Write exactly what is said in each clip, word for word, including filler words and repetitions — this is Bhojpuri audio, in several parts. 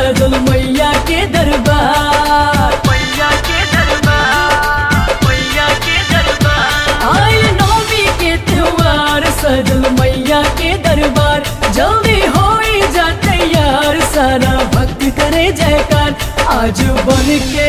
सजल मैया के दरबार, मैया के दरबार, मैया के दरबार। आए नौमी के त्योहार सजल मैया के दरबार, जल्दी हो जा तैयार सारा भक्त करे जयकार। आज बन के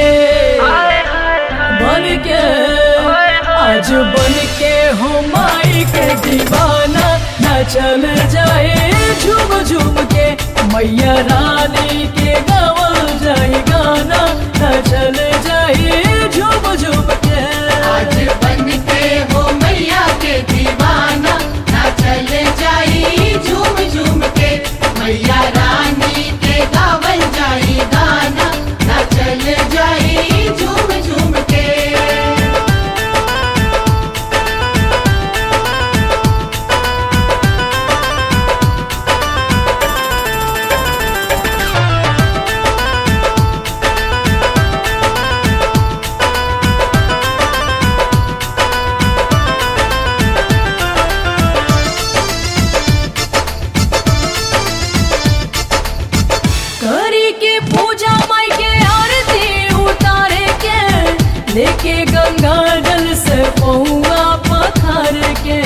बन के आज बन के हो माई के दीवाना, न चल जाए झूम झूम के मैया रानी के गावल जाए गाना, न चल जाए झूम झूम के। आज बन के हो मैया के दीवाना, न चल जाए झूम झूम के मैया रानी के गावल जाए गाना, न चल जाए झूम झूम के। लेके गंगा जल से पहुआ पत्थर के,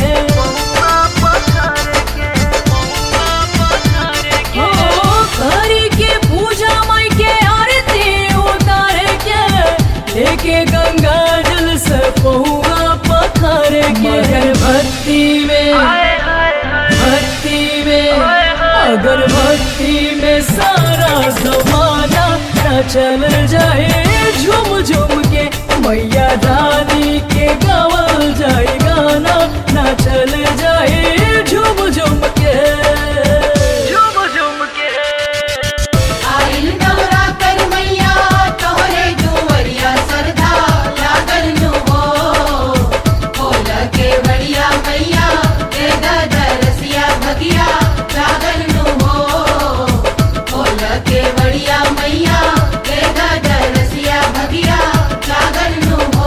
ओ करी के पूजा माई के आरती उतार के, लेके गंगा जल से पहुआ पत्थर के। मगर भक्ति में भक्ति में अगर भक्ति में सारा जमाना, न चल जाए झूम झूम के मैया रानी के गावल जाए गाना, न चल जाए झूम झूम के झूम झूम के। आइल नवरात्र मैया तोहरे दुवरिया सरधा लागल नु हो, खोल के बड़िया मैया दे दरसिया भगिया जागल नु हो, खोल के बड़िया मैया दे दरसिया भगिया जागल नु हो।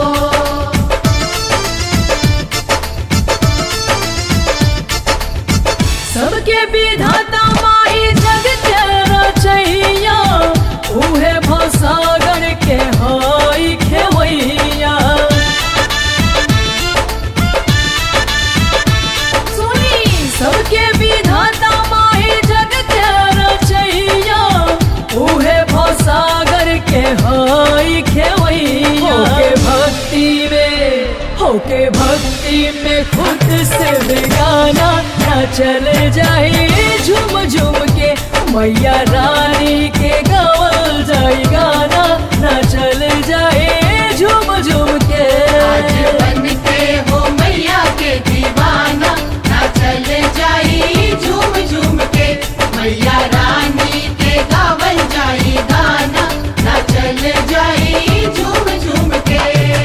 सबके विधाता माई जग के रचैया, उहे भवसागर के हाई खेवैया। सुनी सबके विधाता माई जग के रचैया, उहे भवसागर के हाई खेवैया। होके भक्ति में होके भक्ति में खुद से बेगाना, न चल जाए झूम झूम के मैया रानी के गावल जाए गाना, न चल जाए झूम झूम के। आज बन के हो मैया के दीवाना, न चल जाए झूम झूम के मैया रानी के गावल जाए गाना, न चल जाए झूम झूम के।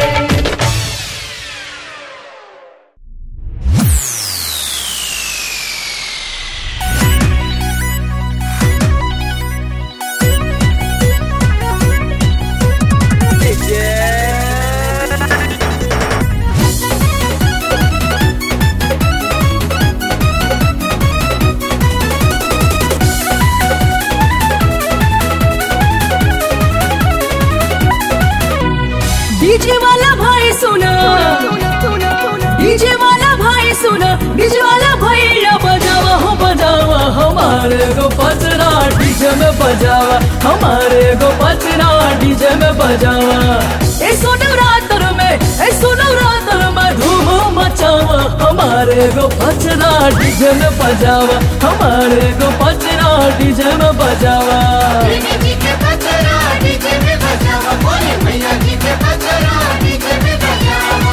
डीजे वाला भाई सुना, डीजे वाला भाई सुना, डीजे वाला भैया बजावा हो बजावा हमारे गो पचरा डीजे में बजावा, हमारे गो पचरा डीजे में बजावा। ए सोनम रातर में ए सोनम रातर में धूम मचावा, हमारे गो पचरा डीजे में बजावा, हमारे गो पचरा डीजे में बजावा। जी के पचरा डीजे में बजावा, बोले मैया जी के पचरा डीजे में बजावा।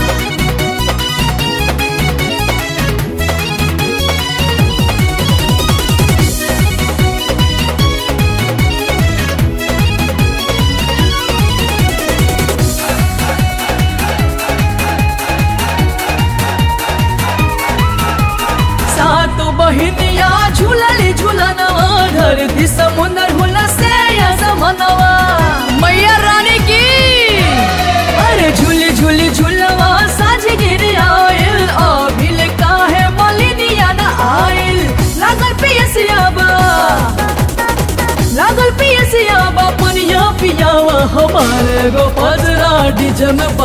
सात बहिनिया झूलली झूलनवा, धरती समुंदर हुला से या जमनवा मैया रानी की। अरे झूली झूली झूलवा साझ गिर आयल, अभिल काहे मलिनिया न आयल। लागल पियसिया बा लागल पिय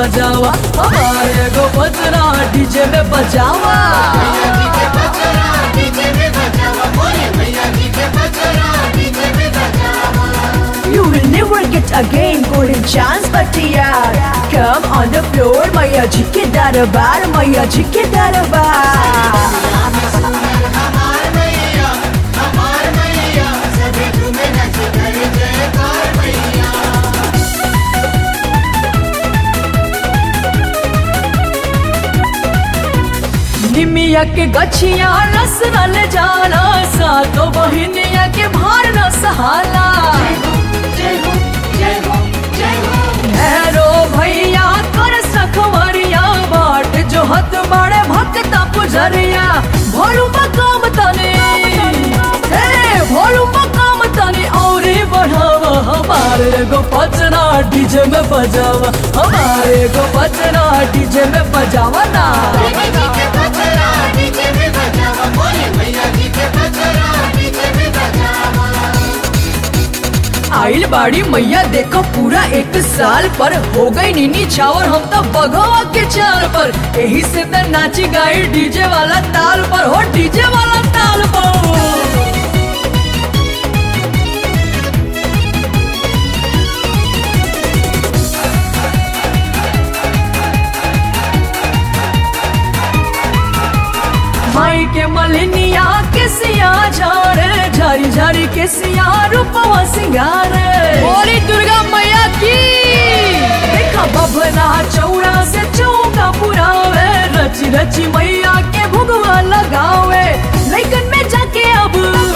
बजावा, हमारे गो पचरा डीजे में बजावा। मैया जी के पचरा डीजे में बजावा, बोले मैया जी के पचरा डीजे में बजावा। You will never get again golden chance but यार come on the floor मैया जी के दरबार, मैया जी के दरबार। हमार मैया हमार मैया सभी झूमे नाचे करे जयकार मैया। निमिया के गछिया रस रल जाला, सातो बहिनिया के भार न सहाला। जय हो जय हो जय हो भैरो भैया कर सखवरिया, बाट जो हत बड़े भक्ता पुजरिया। भोलू मकाम तने हे भोलू मकाम तने और बढ़ावा, हमारे गो पचरा डीजे में बजावा, हमारे गो पचरा डीजे में बजावा ना। मैया जी के पचरा डीजे में बजावा, बोले मैया जी के पचरा डीजे में बजावा। आइल बाड़ी मैया देखो पूरा एक साल पर, हो गई नीनी छावर हम तो बघवा के चाल पर। यही से मैं नाची गाई डीजे वाला ताल पर, हो डीजे वाला ताल पर। माई के मलिनिया के सिया झारे, झारी झारी के सिया रूपवा सिंगारे। बोली दुर्गा मैया की। देखा बभना चौड़ा से चौका पुरावे, रची रची मैया के भुगवा लगावे। लेकिन में जाके अब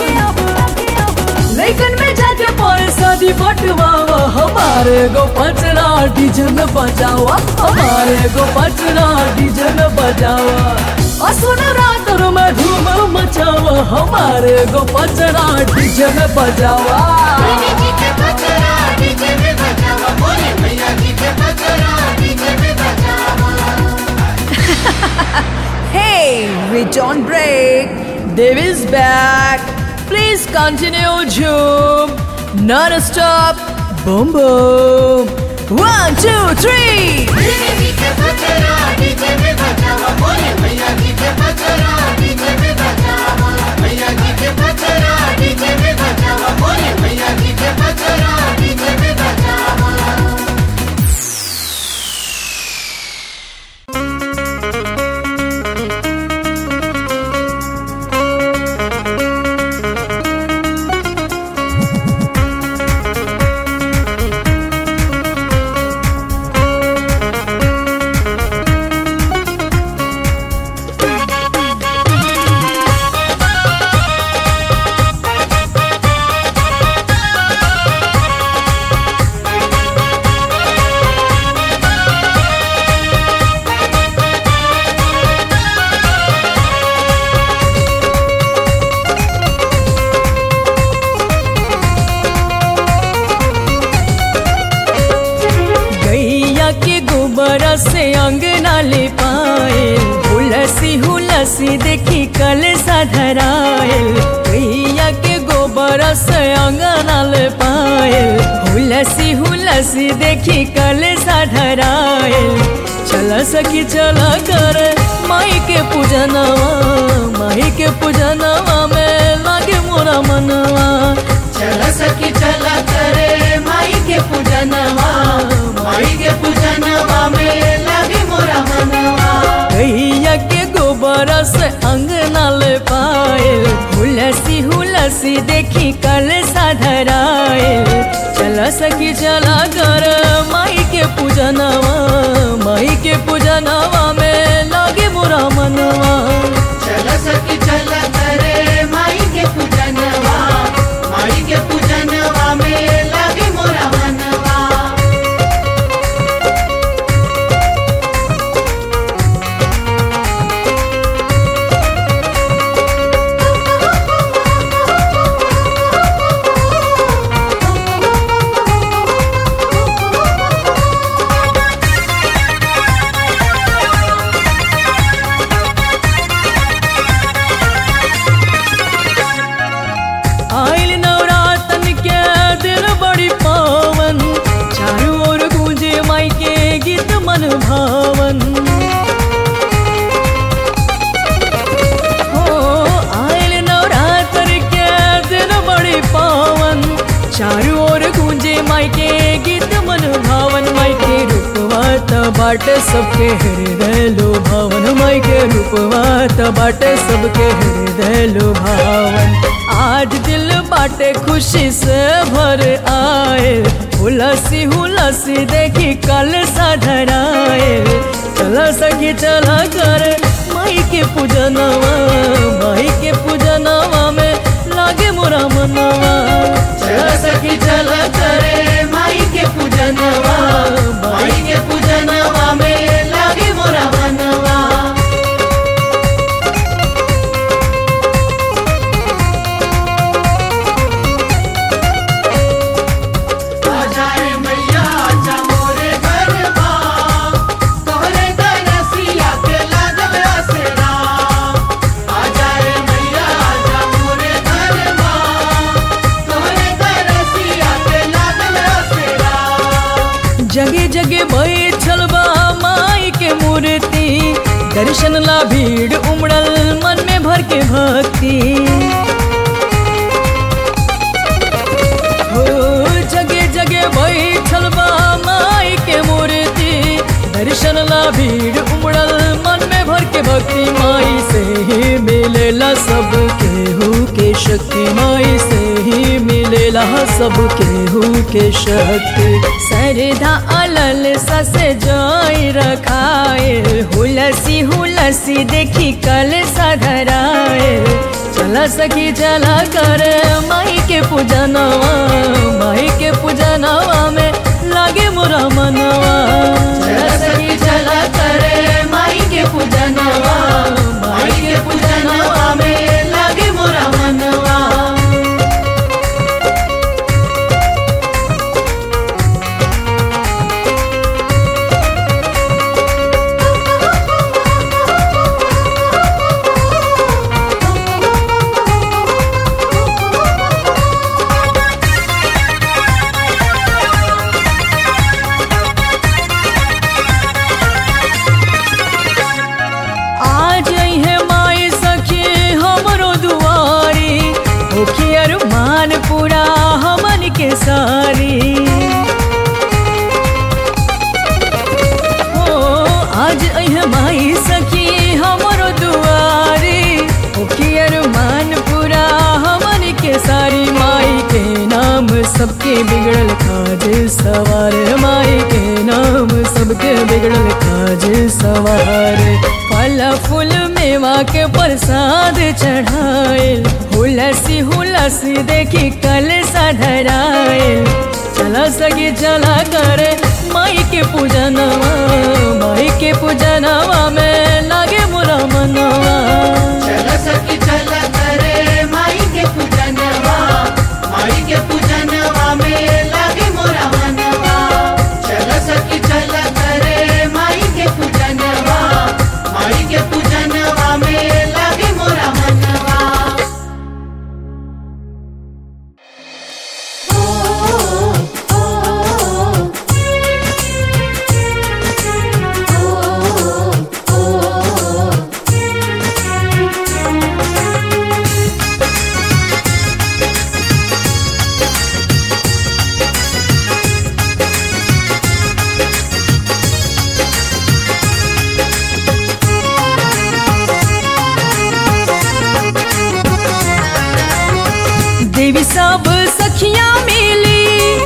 लेकिन में जाके पैसादी बटवावा, हमारे गो पचरा डीजे में बजावा, हमारे गो पचरा डीजे में बजावा। असुन रात में धूम मचावा, हमारे गो पचरा डीजे में बजावा। मैया जी के पचरा डीजे में बजावा, बोले मैया जी के पचरा डीजे में बजावा। Hey, we don't break. Dev is back. Please continue, Zoom. Non-stop. Boom boom. One, two, three. मैया जी के पचरा डीजे में बजावा, बोले मैया जी के पचरा डीजे में बजावा। मैया जी के पचरा डीजे में बजावा, बोले मैया जी के पचरा डीजे में बजावा। से अंगना ले पाए, हुलसी हुलसी देखी कल साधरायल। भैया के गोबर से अंगना ले पाए, हुलसी हुलसी देखी कल साधरायल। चला सखी चला कर माई के पूजनवा, माई के पूजनवा में लागे मोरा मनवा। चला सखी चला करे माई के पूजनवा, माई के पूजनवा में लागे मोरा मनवा। गैया के गोबर से अंगना ले पाए, हुलसी हुलसी देखी कल साधरायल। चला सखी चला कर माई के पूजनवा, माई के पूजनवा में लागे मोरा मनवा। चला सखी चला करे माई के पूजनवा, माई के पूजनवा में लागे मोरा मनवा। बाटे सबके हृदय लुभावन, माई के रूपवा त बाटे सबके हृदय लुभावन। आज दिल बाटे खुशी से भर आए, हुलसी हुलसी देखी कल साधराए। चला सखी चला कर माई के पूजनवा, माई के पूजनवा में लागे मोरा मनवा। चला सखी चला करे माई के पूजनवा, माई के पूजनवा में लागे मोरा मनवा। जगे जगे बैठल बा माई के मूर्ति, दर्शन ला भीड़ उमड़ल मन में भर के भक्ति। हो जगे जगे बैठल बा माई के मूर्ति, दर्शन ला भीड़ उमड़ल मन में भर के भक्ति। माई से ही मिलेला सब केहू के शक्ति, माई से ही मिलेला सब केहू के शक्ति। सरधा अलल ससे जाई रखाए, हुलसी हुलसी देखी कल साधराए। चला सखी चला कर माई के पूजनवा, माई के पूजनवा में लागे मोरा मनवा। चला सखी चला करे माई के पूजनवा, माई के पूजनवा में लागे मोरा मनवा। पूरा हमन के सारी हो, आज अह माई सखी हमरो दुआरी, ओकियर मान पूरा हमन के सारी। माई के नाम सबके बिगड़ल काज सवार, माई के नाम सबके बिगड़ल काज सवार। फल फूल मेवा के प्रसाद चढ़ाए, हुलसी हुलसी देखी कल साधराए। चला सखी चला करे माई के पूजनवा, माई के पूजनवा में लागे मोरा मनवा। चला सखी चला करे माई के पूजनवा, माई के पूजनवा में लागे मोरा मनवा। चला सखी चला करे माई के पूजनवा, माई के पूजनवा में लागे मोरा मनवा। देवी सब सखियां मिली,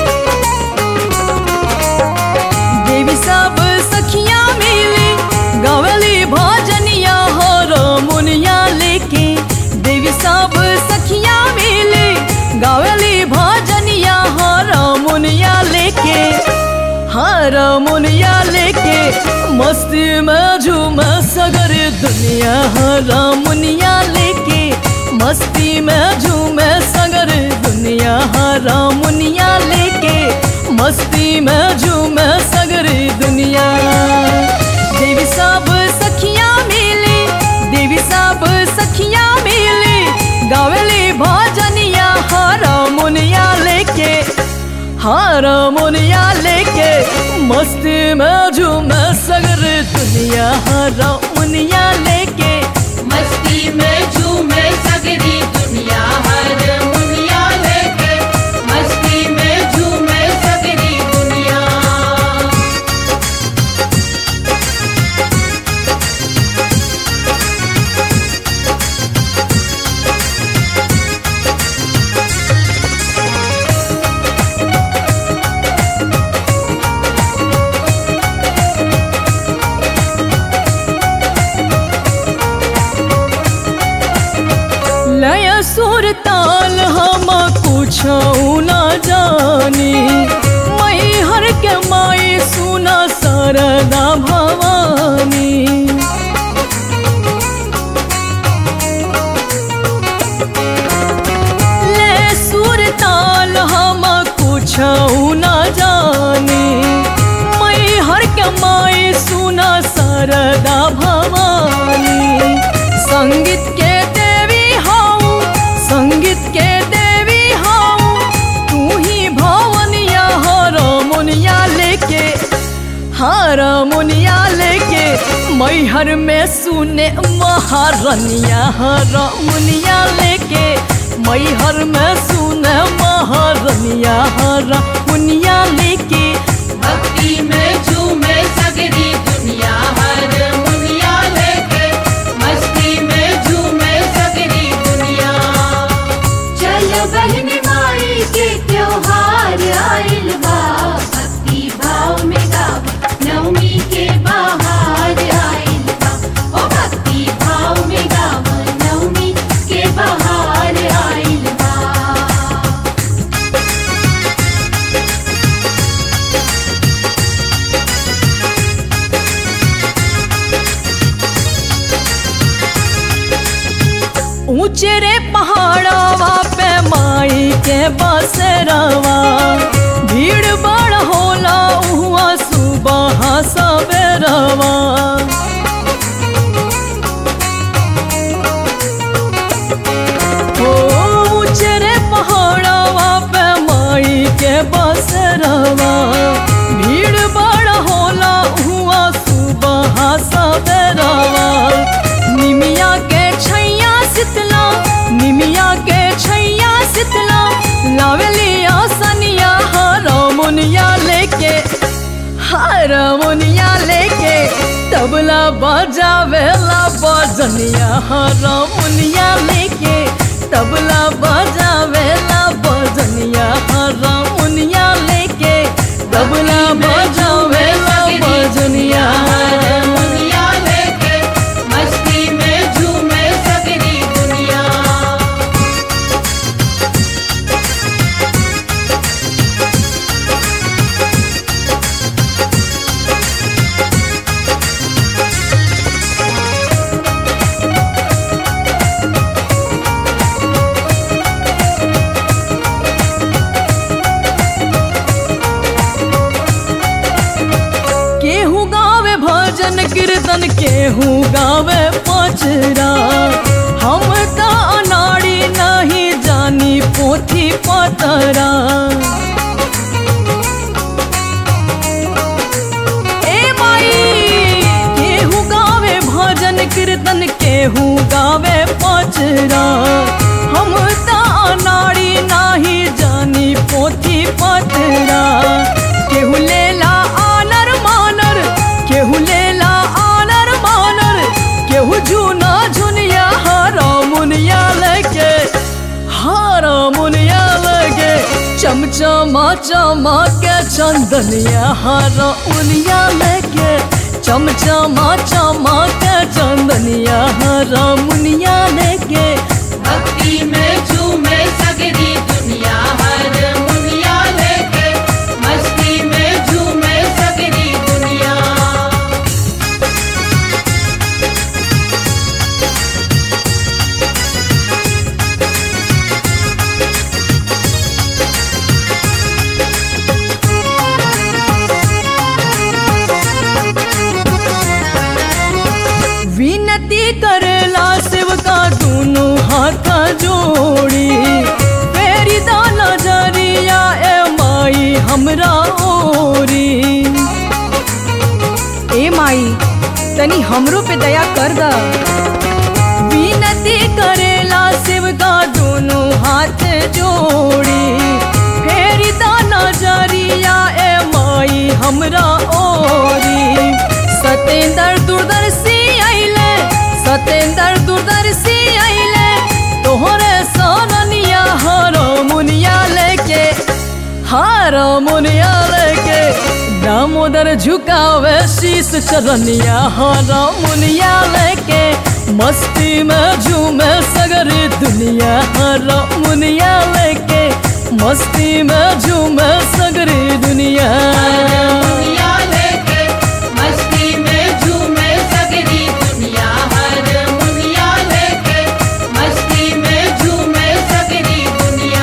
देवी सब सखियां मिली, गावली भजनिया हो रमुनिया लेके। देवी सब सखियां मिली, गावली भजनिया हो रमुनिया लेके। हाँ रमुनिया लेके मस्ती में झूमे सगर दुनिया। हाँ रमुनिया लेके मस्ती में झूमे सगर दुनिया। हाँ रमुनिया लेके मस्ती में झूमे सगर दुनिया। देवी सब सखियां मिली, देवी सब सखियां मिली, गावली भजनिया। हाँ रमुनिया लेके, हाँ रमुनिया लेके मस्ती में झूमे सगर दुनिया। हाँ रमुनिया लेके मस्ती में झूमे सगरी दुनिया। रमुनिया लेके मस्ती में झूमे सगरी दुनिया। सुर ताल हम कुछ न जानी, मैहर के माई सुना शारदा भवानी। हम कुछ न जानी, मैहर के माई सुना शारदा भवानी। संगीत के देवी हूँ, संगीत के देवी हूँ, तू ही भवनिया हारमोनिया लेके, हारमोनिया लेके मैहर में सुने महारनिया, हारमोनिया लेके मैहर में सुने महारनिया, हारमोनिया लेके। भक्ति में झूमे सगरी दुनिया, हारमोनिया लेके मस्ती में झूमे सगरी दुनिया। चल बहन माई के त्योहार आइल बा, भक्ति भाव में गाव नवमी के बहार आइल बा। ओ भक्ति भाव में गाव नवमी के बहार आइल बा। ऊंचे रे पहाड़वा पे माई के बसेरवा, भीड़ बड़ होला उहुआ सुबह सवेरवा। ऊंचे रे पहाड़वा पे माई के बसेरवा, भीड़ बड़ होला उहुआ सुबह सवेरवा। निमिया के छैया शीतला, निमिया के छैया शीतला, लावेलिया सनिया हारमोनिया लेके, हारमोनिया लेके तबला बजावेला बजनिया, हारमोनिया लेके तबला बजावेला बजनिया, हारमोनिया लेके तबला बजावेला बजनिया। हारमोनिया लेके मस्ती में झूमे सगरी दुनिया। केहू गावे भजन कीर्तन, केहू गावे पचरा, हम त अनाड़ी नहीं जानी पोथी पतरा। ए माई केहू गावे भजन कीर्तन, केहू गावे पचरा, हम त अनाड़ी नहीं जानी पोथी पतरा। केहू लेला आनर मानर, केहू लेला आनर मानर, केहू झूना झुनिया हारमोनिया लेके, हारमोनिया लेके चमचमा चमा के चंदनिया, हारमोनिया लेके चमचमा चमा के चंदनिया, हारमोनिया लेके। भक्ति में झूमे सगरी दुनिया, हारमोनिया लेके मस्ती में झूमे सगरी दुनिया। विनती करेला सेवका दोनों हाथ जोड़ी, फेरी दा नजरिया ए माई हमरा ओरी। ए माई तनी हमरो पे दया कर दा। विनती करेला सेवका दोनों हाथ जोड़ी, फेरी दा नजरिया ए माई हमरा ओरी। सतेंद्र दूरदर्शी आइले, सतेंद्र दूरदर्शी आइले, तोहरे सोननिया हारमोनिया लेके, हारमोनिया लेके दामोदर झुकावे शीश चरनिया, हारमोनिया लेके मस्ती में झूमे सगरी दुनिया रमुनिया लेके मस्ती में झूमे सगरी दुनिया। दुनिया लेके मस्ती में झूमे सगरी दुनिया, हर मुनिया लेके मस्ती में झूमे सगरी दुनिया।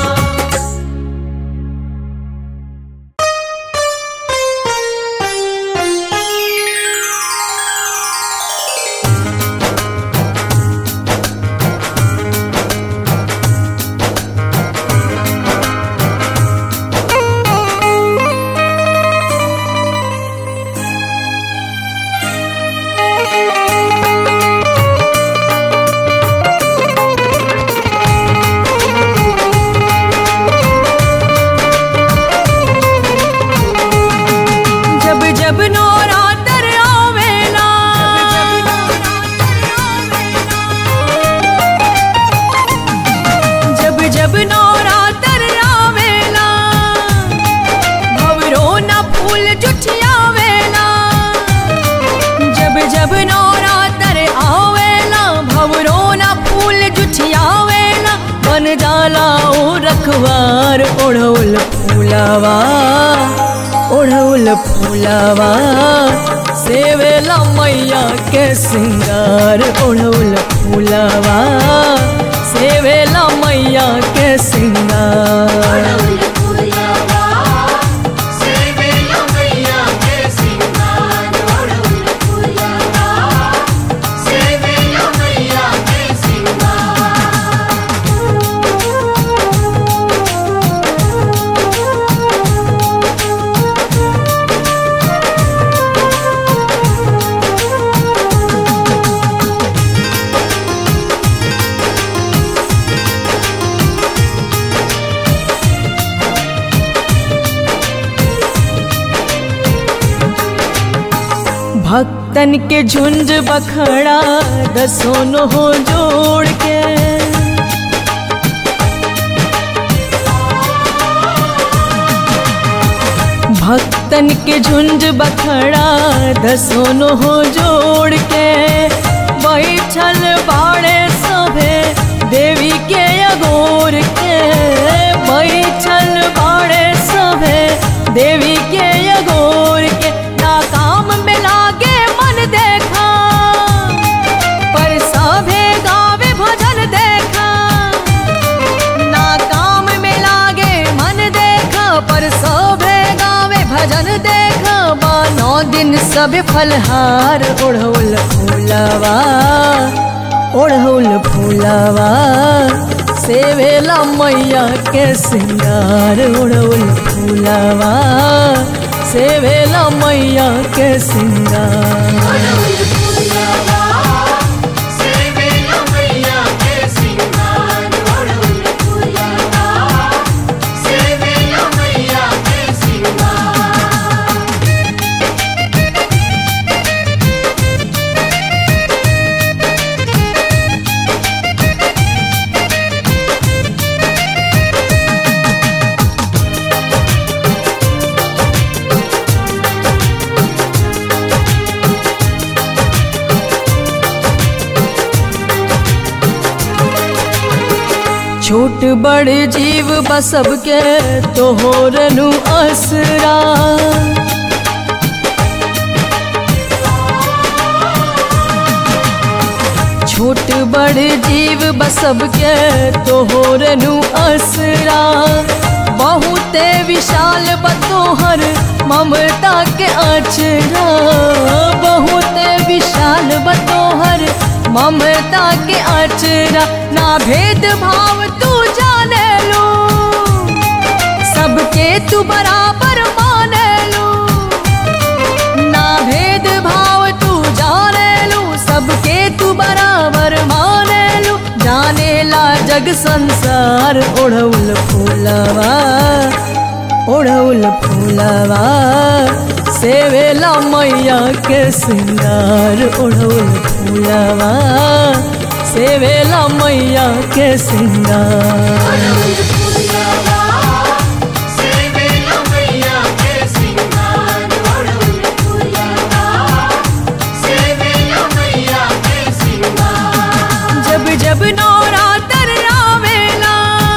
रखवार ओढ़ौल फूलावा, ओढ़ौल फूलावा सेवेला मैया के सिंगार। ओढ़ौल फूलावा सेवेला मैया के सिंगार। भक्तन के झुंड बखड़ा दसों हो जोड़ के, भक्तन के झुंड बखड़ा दसों हो जोड़ के बैठल बाड़े सभे देवी के अगोर के। बैठल बाड़े सभे देवी के अगोर के। ना काम में लागे मन देखा पर सभे गावे भजन देखा। ना काम में लागे मन देखा पर सभे गावे भजन देखा। नौ दिन सब फलहार ओढ़ौल फूलावा, ओढ़ौल फूलावा सेवेला मैया के सिंगार। ओढ़ौल फूलावा सेवेला मैया के सिंगार। छोट बड़ जीव बसब के तोहरनु असरा। छोट बड़ जीव बसब के तोहरनु असरा। बहुते विशाल बतोहर ममता के अचरा। बहुते विशाल बतोहर ममता के अचरा। ना भेद भाव तू जाने लो, सबके तू बराबर माने लो। ना भेद भाव तू जाने लो, सबके तू बराबर माने लो। जाने ला जग संसार ओढ़ौल फूलावा, ओढ़ौल फूलावा सेवेला मैया के सिंगार। ओढ़ौल फूलावा सेवेला मैया के सिंगार। जब जब नवरात्र आवेला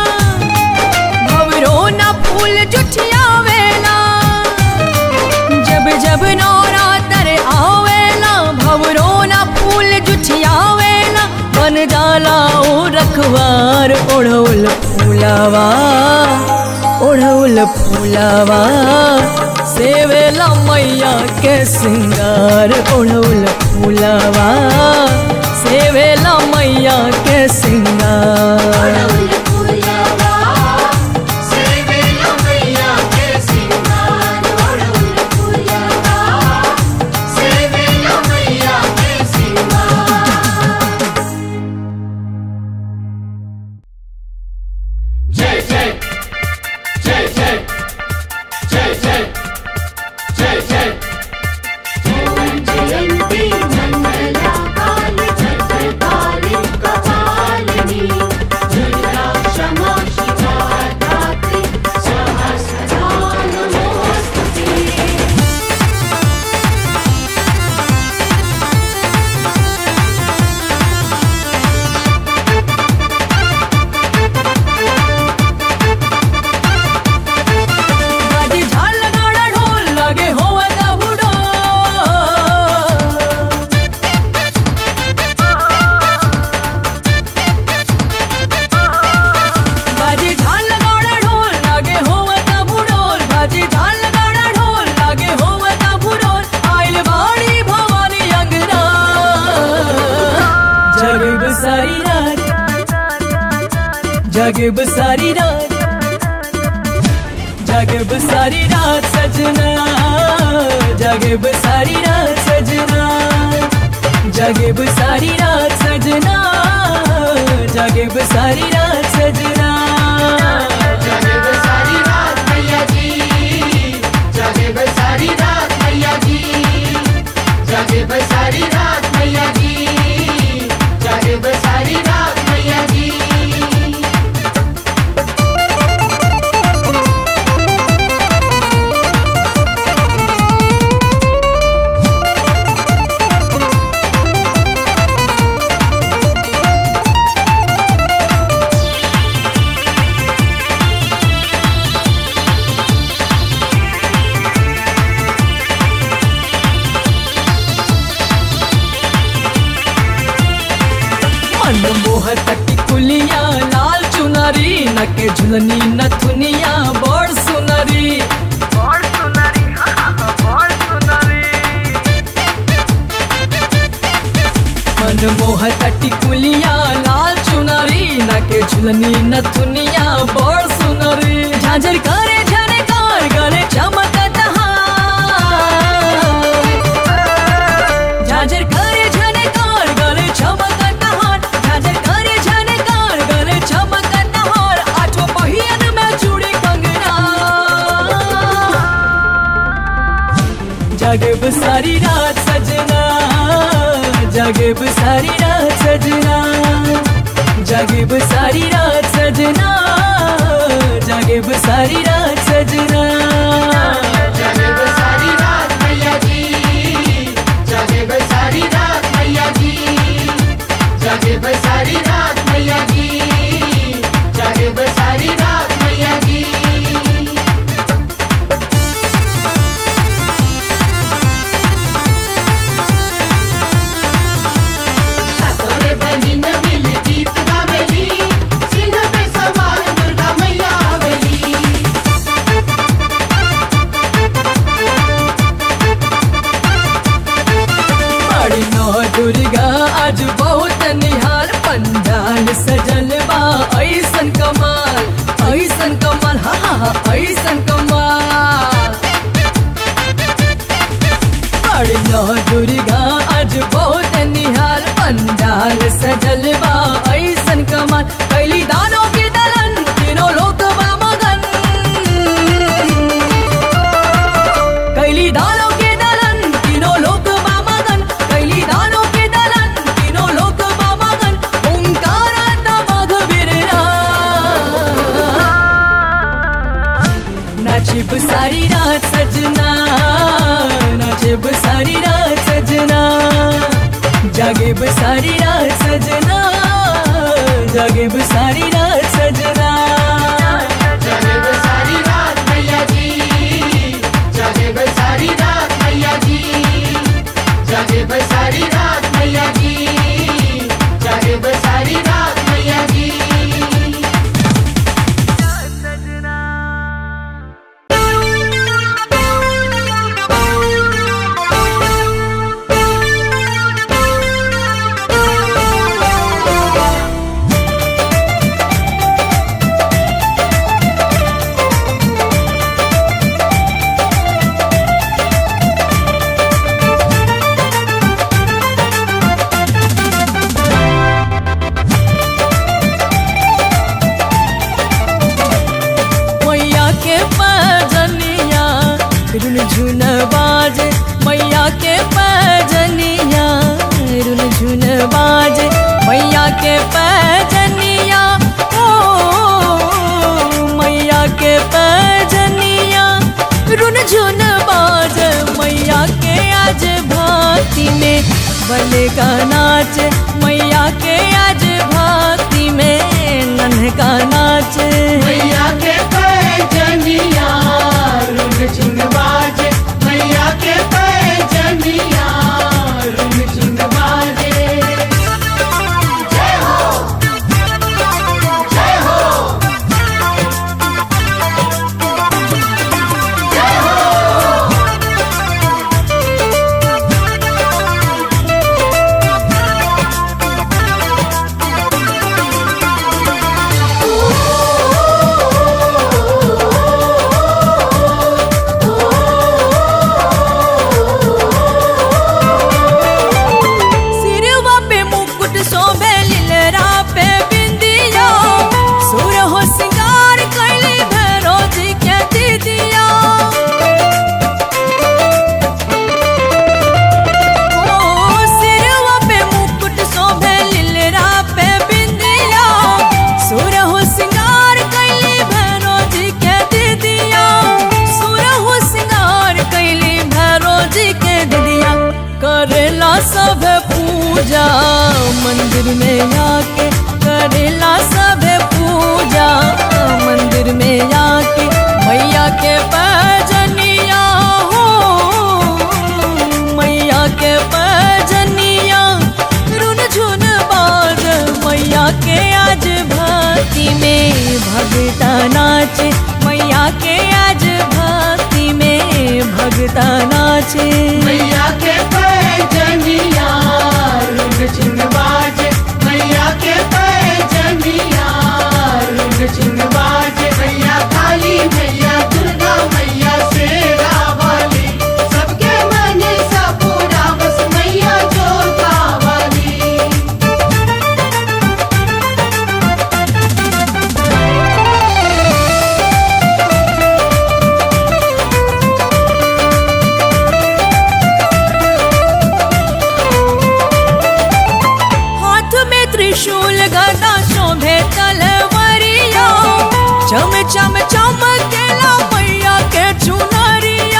भवरो न फूल जुठियावेला। जब जब नवरात्र आवेला भवरो न फूल जुठियावेला। बन जाला ओ रखवार ओढ़ौल फूलावा ओढ़ौल फूलावा सेवेला मैया के सिंगार। ओढ़ौल फूलावा सेवेला मैया के सिंगार। जागे बसारी रात जागे बसारी रात सजना। जागे बसारी रात सजना। जागे बसारी रात सजना। जागे बसारी रात सजना। जागे बसारी रात मैया जी। जागे बसारी रात मैया जी। जागे बसारी रात मैया जी। जागे बसारी रात मैया जी। कुलिया लाल चुनरी नके झुलनी नथुनिया बड़ सुनरी बड़ सुनरी बड़ सुनरी। मनमोह तटी कुलिया लाल चुनरी नके झुलनी नथुनिया बड़ सुनरी। झांझर करे झनकार गले चमकत हार। झांझर करे झनकार गले चमकत हार। झांझर करे झनकार गले चमकत हार। आठों पहियन में चूड़ी कंगना। जागे बसारी रात सजना। जागे बसारी रात सजना। जागे बसारी रात सजना। जागे बसारी रात सजना। जागे बसारी रात मैया जी। जागे बसारी रात मैया जी। जागे बसारी रात मैया जी। जागे बसारी रात मैया जी। सातोरे बहिन मिल गीत गावेली। सिंह पे सवार दुर्गा मैया आवेली। बड़ी नौ दुर्गा आज बहुत निहाल। पंडाल सजल बा ऐसन कमाल ऐसन कमाल हा हा हा ऐसन कमाल। बड़ी नौ दुर्गा आज बहुत निहाल। पंडाल सजल बा ऐसन कमाल। कैली दानों के दलन तीनों लोक बा मगन। कैली दानों के दलन तीनों लोक बा मगन। कैली दानों के दलन तीनों लोक बा मगन। ओंकारात बाघ बिररा नाचिब सारी रात सजना। नाचिब सारी रात सजना। जागे बसारी रात सजना। जागे सारी रात सजना, जागे सारी रात मैया जी, जागे सारी रात मैया जी, जागे सारी रात मैया जी, जागे सारी रात मैया जी। रुनझुन बाजे मैया के पैजनिया, रुनझुन बाजे मैया के पैजनिया, ओ मैया के पैजनिया, रुनझुन बाजे मैया के आज भक्ति में बले का नाच, मैया के आज भक्ति में नन्हे का नाच, मैया के पैजनिया रुनझुन बाजे, मैया के पैजनिया रुनझुन बाजे। जय हो जय हो जय हो। सब पूजा मंदिर में आके करेला सब पूजा मंदिर में आके, मैया के पैजनिया हो मैया के पैजनिया, रुनझुन बाज मैया के आज भक्ति में भगता नाचे, मैया के आज भक्ति में भगता नाचे, मैया के पैजनिया रुनझुन बाजे, मैया के पैजनिया रुनझुन बाजे। मैया काली मैया दुर्गा मैया शेरा वाली, सबके मन सा पूरा बस मैया जोता वाली। त्रिशूल गदा शोभे तलवरिया, चम चम चमकेला मैया के चुनरिया,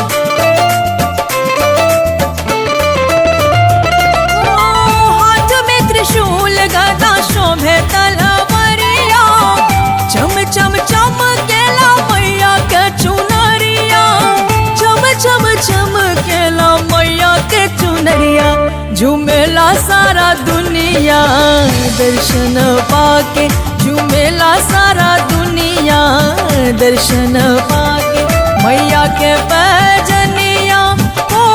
हाथ में त्रिशूल गदा शोभे तलवरिया, चम चम चमकेला मैया के चुनरिया, चम चम चमकेला मैया के चुनरिया, झूमेला सारा दुनिया दर्शन पाके, झूमेला सारा दुनिया दर्शन पाके, मैया के पैजनिया ओ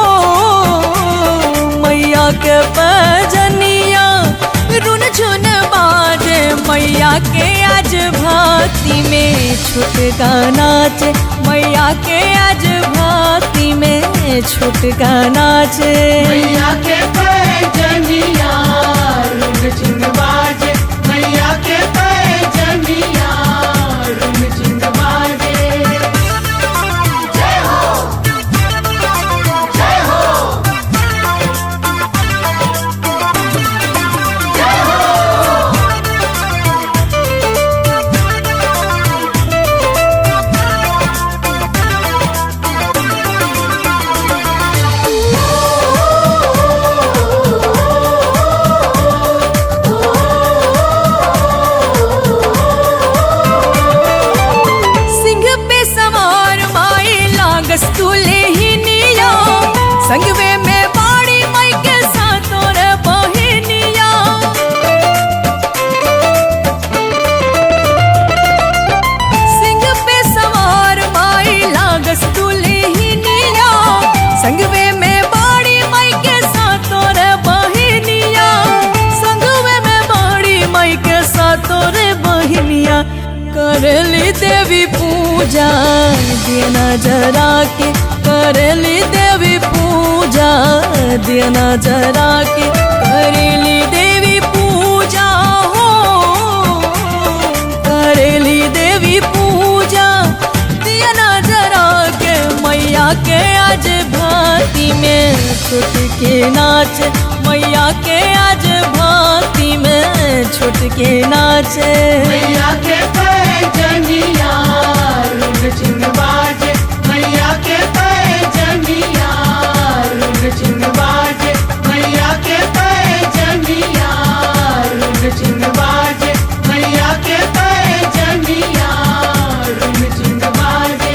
मैया के पैजनिया, रुनझुन बाजे मैया के आज भक्ति में छुटका नाचे, मैया के आज भक्ति में छुटका नाचे, मैया के पैजनिया रुनझुन बाजे, मैया के पैजनिया रुनझुन बाजे। जय हो जय हो जय हो। देवी पूजा दिया जरा के करेली देवी पूजा दिया जरा के करेली देवी पूजा हो करेली देवी पूजा दिया जरा के मैया के आज भाती में छुट के नाच मैया के आज भाती में छुट के नाच मैया के पैजनिया रुन झुन बाजे मैया के पैजनिया रुन झुन बाजे मैया के पैजनिया रुन झुन बाजे मैया के पैजनिया रुन झुन बाजे।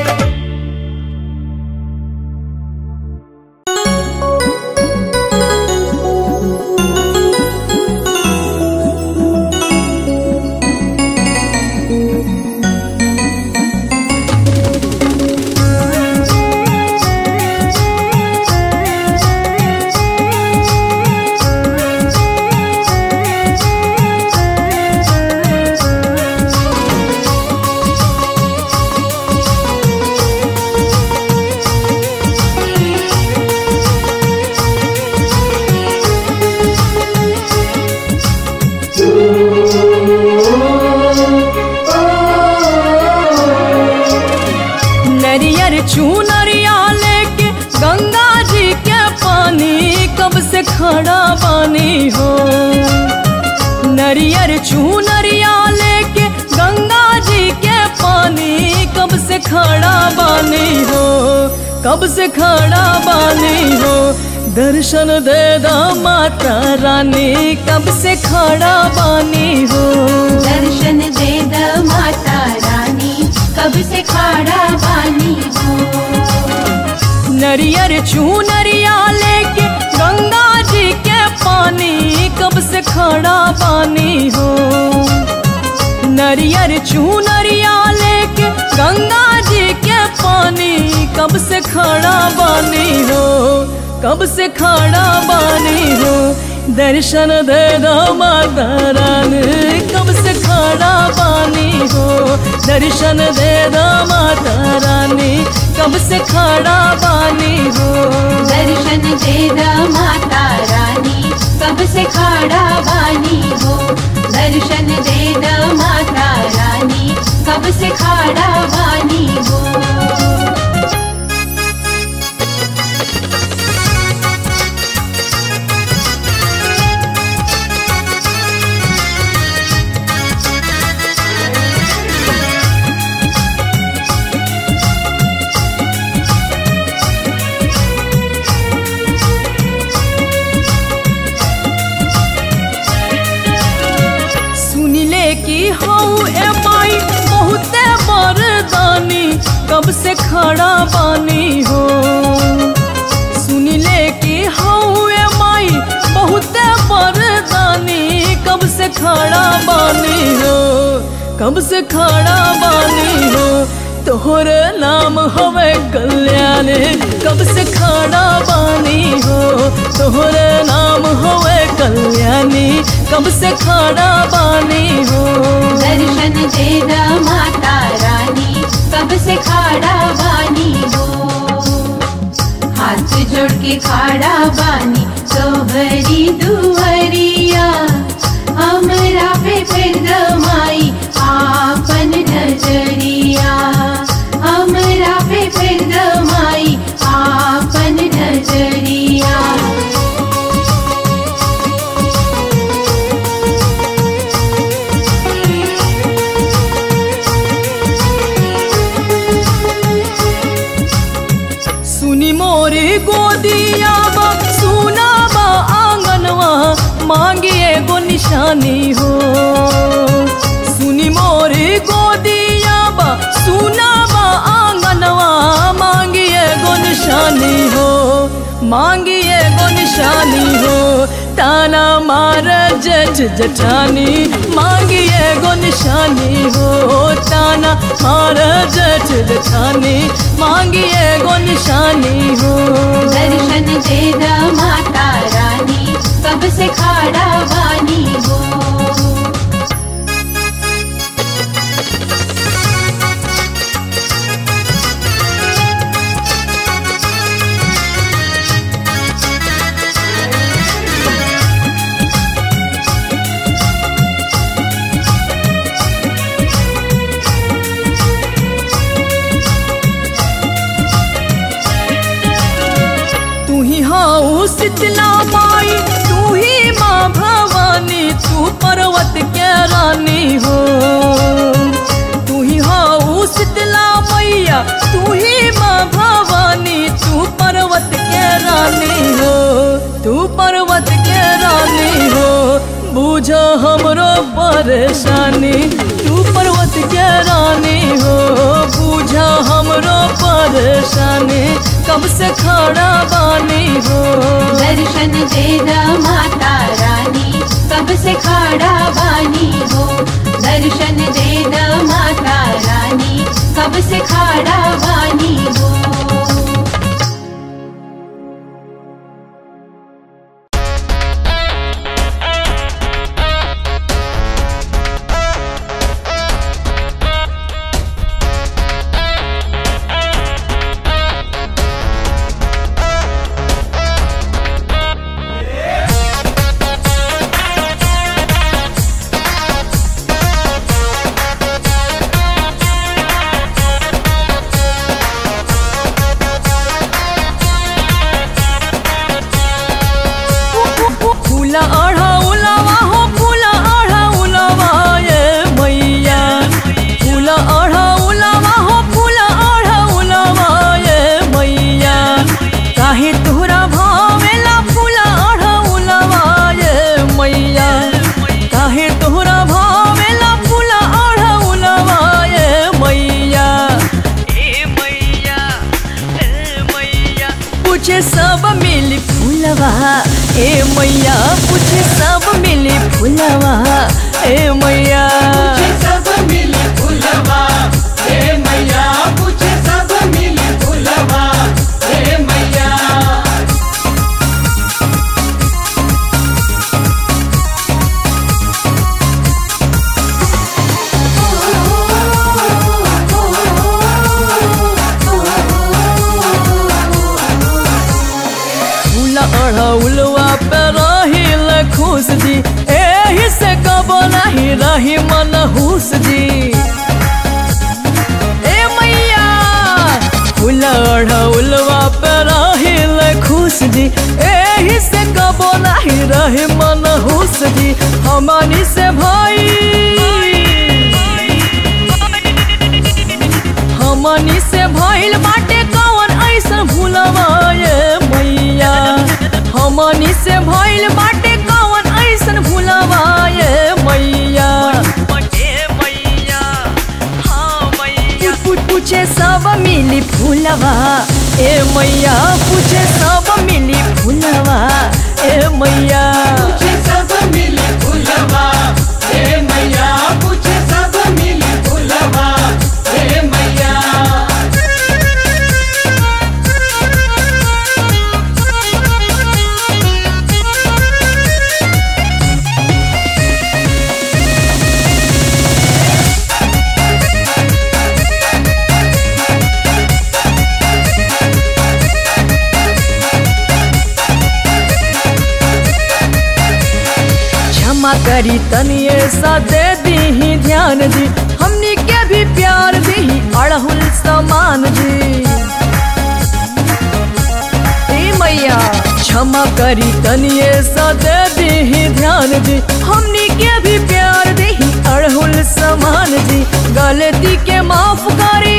नरियर चूनरिया लेके गंगा जी के पानी कब से खड़ा बानी हो नरियर चूनरिया लेके गंगा जी के पानी कब से खड़ा बानी हो कब से खड़ा बानी हो दर्शन दे दा माता रानी कब से खड़ा बानी हो दर्शन दे दा माता रानी कब से खड़ा बानी हो। नरियर चूनरिया लेके गंगा जी के पानी कब से खड़ा बानी हो नरियर चूनरिया लेके गंगा जी के पानी कब से खड़ा बानी हो कब से खड़ा बानी हो दर्शन दे दो माता रानी कब से खड़ा बानी हो दर्शन दे दो माता रानी कब से खड़ा बानी हो दर्शन दे दा माता रानी कब से खड़ा बानी हो दर्शन दे दा माता रानी कब से खड़ा बानी हो। की हूँ ए माई बहुते बरदानी कब से खड़ा बानी हो सुन ले कि हूँ ए माई बहुते बरदानी कब से खड़ा बानी हो कब से खड़ा बानी हो तोहर नाम हवे कल्याण कब से खड़ा बानी हो तोहर नाम हवे कल्याणी कब से खड़ा बानी हो दर्शन दे दा माता रानी कब से खड़ा बानी हो हाथ जोड़ के खड़ा बानी तोहरी दुहरिया हमरा पे फिर दमाई आपन नजरिया हमरा पे फिर दमाई आपन नजरिया। सुनी मोरी गोदिया बा सुना बा आंगनवा मांगिए गो निशानी हो सुनी मोरी गोदिया बा सुना बा आंगनवा मांगिए गो निशानी हो मांगिए गो निशानी हो ताना मार जज जठानी मांगिए गो निशानी हो ताना मार जज जठानी मांगिए गो निशानी हो दर्शन दे दा माता रानी कब से खड़ा बानी हो। शीतला माई तू ही माँ भवानी, तू पर्वत के रानी हो। तू ही हो शीतला मैया, तू ही माँ भवानी, तू पर्वत के रानी हो, तू पर्वत के रानी हो। बुझ हमरो परेशानी, तू पर्वत के रानी हो। बुझ हमरो परेशानी, कब से खड़ा बानी हो। दर्शन दे द माता रानी, कब से खड़ा बानी हो। दर्शन दे द माता रानी, कब से खड़ा बानी हो। पूछे सब मिली फूलवा ए मैया, पूछे सब मिली फूलवा ए मैया। पूछे सब मिली फूलवा ए मैया, पूछे सब मिली फूलवा ए मैया। अढ़उलवा पे रहिल खुश जी, एही से कबो नहीं रही मनहूस जी ए मैया। फूल अढ़उलवा पे रहिल खुश जी, एही से कबो नहीं रही मनहूस जी। हमनी से भाई हमनी से भइल बाटे कौन ऐसन भूलवा ए मैया। हमनी से भइल बाटे कौन ऐसन भूलवा ए मैया। पूछे सब मिली फूलवा ए मैया, पूछे सब मिली फूलवा ए मैया। पूछे सब मिली फूलवा ए मैया, पूछे सब मिली फूलवा ए मैया। करी तनिए सा दे दी ध्यान जी, हमनी के भी प्यार दी अड़हुल समान जी ए मैया। क्षमा करी तनिए सा दे दी ध्यान जी, हमनी के भी प्यार दी अड़हुल समान जी। गलती के माफ करी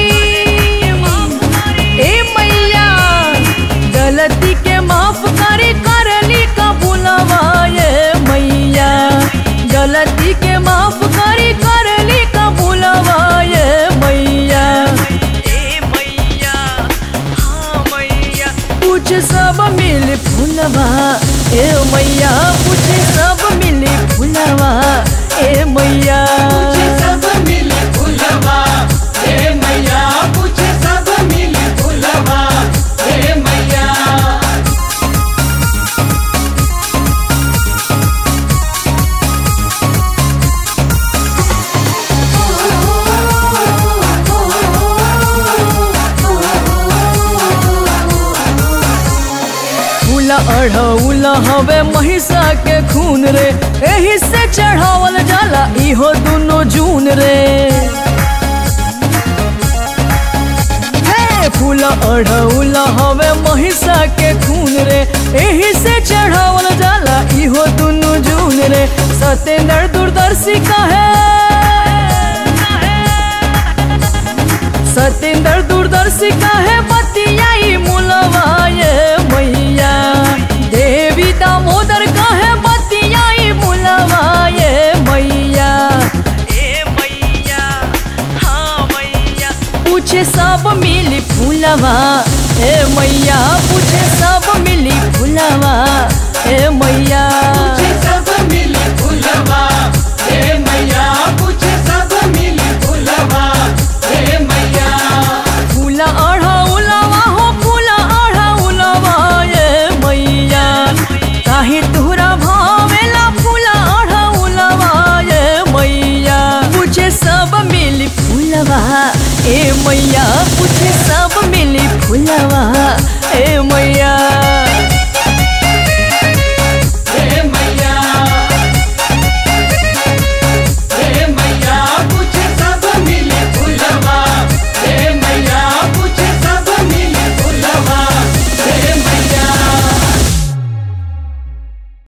ए मैया, गलती के माफ करी करली का बुलावा ए मैया। गलती के माफ करी करली का बुलावा ए मैया। पूछ सब मिली फूलवा ए मैया, पूछ सब मिली फूलवा ए मैया। पूछे सब मिली फूलवा ए मैया, पूछे सब मिली फूलवा ए मैया। अढ़उला हवे महिषा के खून रे, एही से चढ़ावल जाला इहो दुनो जून रे। हे फूला अढ़उला हवे महिषा के खून रे, एही से चढ़ावल जाला इहो दुनु जून रे। सतेंद्र दूरदर्शी कहे सतेंद्र दूरदर्शी कहे बतियाई मुलवा ये मैया। देवी दामोदर कहे बतियाई मुलवा ये मैया। ए मैया हाँ मैया पूछे सब मिली फूलवा ए मैया। पूछे सब मिली फूलवा ए मैया। पूछे सब मिली फूलवा ए मैया। पूछे सब मिली फूलवा ए मैया। फूला अढ़ौलवा हो फूला अढ़ौलवा ए मैया। काहे तोहरा भावेला फूला अढ़ौलवा ए मैया। पूछे सब मिली फूलवा ए मैया। पूछे सब मिली फूलवा